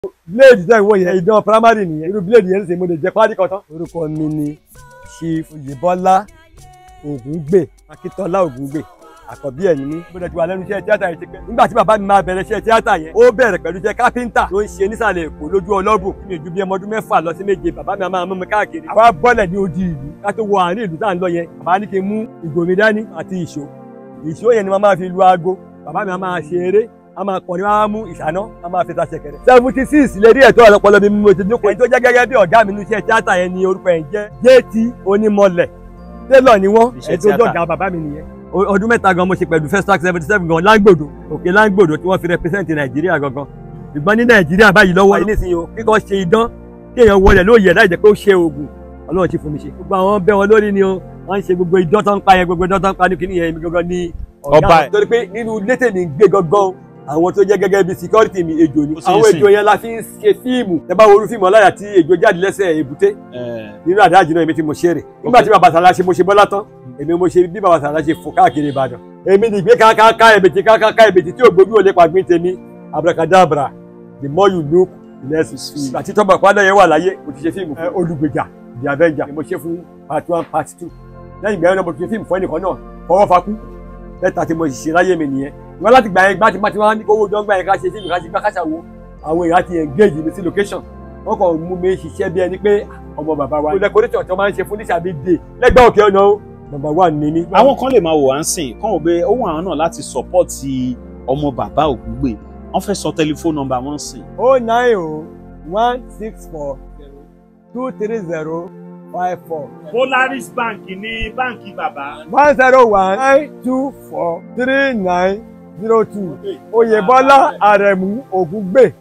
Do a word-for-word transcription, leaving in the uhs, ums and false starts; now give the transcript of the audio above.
Blade tẹ́ ń wò yẹn ìdán primary nìyẹn irú blade yẹn ṣe mo lè jẹ pálí kan tán. Orúkọ mi ni Chief Oyèbọ́lá Ogungbe Akíntọ́lá Ogungbe àkọ́bí ẹ̀ ní mí. Mo dẹ̀ ti wà lẹ́nu iṣẹ́ tíátà yẹn ti pẹ́. Nígbà tí bàbá mi máa bẹ̀rẹ̀ iṣẹ́ tíátà yẹn ó bẹ̀rẹ̀ pẹ̀lú iṣẹ́ kápẹ́ńtà tó ń ṣe nísàlẹ̀ Èkó lójú ọlọ́bùn. Mi ò ju bí ọmọ ọdún mẹ́fà lọ sí méje bàbá mi máa mú mi káàkiri. Àwa bọ́lẹ̀ ní odi ìlú ká tó wọ àárín ìlú tá à ń lọ yẹn. Bàbá ní kí n mú ìgò mi dání àti ìṣó. Ìṣó yẹn ni wọ́n máa fi lu aago. Bàbá mi máa ṣe eré a máa kọrin wá mú ìṣáná a máa fi ta ṣẹ̀kẹ̀rẹ̀. seventy six lè rí ẹ̀tọ́ ọ̀pọ̀lọpọ̀ mi mo ti dúpọ̀. ẹni tó jẹ́ gẹ́gẹ́ bí ọ̀gá mi ní iṣẹ́ tíátà yẹn ni orúkọ ẹ̀ ń jẹ́ J T Onímọ̀lẹ̀. télọ̀ ni wọ́n ẹni tó dọ̀gá bàbá mi nìyẹn. ọdún mẹ́ta gan mo ṣe pẹ̀lú first track seventy seven gan láńgbòdo òkè láńgbòdo tí wọ́n fi represent Nàìjíríà gangan. ṣùgbọ́n ní Nàìjíríà báyìí lọ́wọ́ ilé ìsìn yìí kíkọ́ ṣe idán kéèyàn wọlé lóye láì jẹ́ pé ó ṣe oògùn Ọlọ́run ti fún mi ṣe. gbogbo àwọn bẹ́ wọn lórí ni wọ́n ń ṣe gbogbo idán tó ń pa yẹn gbogbo idán tó ń pa ní kíní yẹn mi gangan ni ọ̀gá. torí pé nínú létè mi gbé gangan àwọn tó jẹ́ gẹ́gẹ́ bí security mi ejò ni àwọn ejò yẹn la fi ń ṣe fíìmù ẹ bá wo orú fíìmù ọláyà tí ejò jáde lẹ́sẹ̀ èbúté nínú àdáàjì náà èmi tí mo ṣe rè nígbà tí bàbá Sàlá ṣe mo ṣe Bọ́lá tán èmi mo ṣe bí bàbá Sàlá ṣe fò káàkiri Ìbàdàn èmi ní ìgbé káàkáà èbètì káàkáà èbètì tí ògbójú ò lè pàgbín tèmi abracadabra the more you look the less you see. àti tọ́gbà pàdé yẹn wà láyé mo ti ṣe fíìmù fún Olùgbèjà the Avenger mo ṣe fún part one part two lẹ́yìn ìgbà yẹn náà mo ti ṣe fíìmù fún ẹnìkan náà fọwọ́ fakú mẹ́ta tí mo ṣe láyé mi nìyẹn wọ́n láti gbà yẹn gbá tí má ti wá ní kówó jọ ń gbà yẹn ká ṣe fíìmù ká ṣe gbá káṣà wo àwọn èèyàn ti engage mi sí location wọ́n kàn mú mi ṣiṣẹ́ bí ẹni pé ọmọ bàbá wa. decorator tí wọ́n máa ń ṣe fún níṣàbí dé lẹ́gbẹ̀ẹ́ òkè ọ̀nà ó bàbá wa ní mí. àwọn kan lè máa wò wá ń sìn kán ò bẹ ohun àwọn náà láti support ọmọ bàbá Ògúngbè wọ́n fẹ́ sọ tẹlifóònù nọ́mbà wọn sìn. oh nine oh one six four two three zero five four. Polaris Bank ní báǹkì bàbá. one zero one nine two four three nine zero two. Oyèbọ́lá Àrẹ̀mú Ògúngbè.